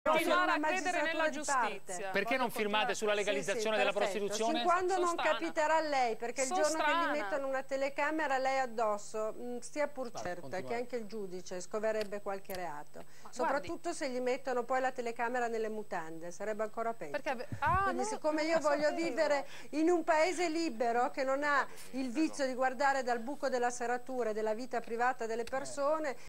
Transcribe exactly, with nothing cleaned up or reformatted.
continuare a credere nella giustizia. Perché non firmate sulla legalizzazione sì, sì, della prostituzione? Fin quando non Sostrana. capiterà a lei, perché il So giorno strana. che gli mettono una telecamera a lei addosso, mh, stia pur Vai, certa continuate. che anche il giudice scoverebbe qualche reato. Ma Soprattutto guardi, se gli mettono poi la telecamera nelle mutande, sarebbe ancora peggio. perché, ah, Quindi no, siccome non io lo voglio sapevo. vivere in un paese libero che non ha il vizio di guardare dal buco della serratura e della vita privata delle persone,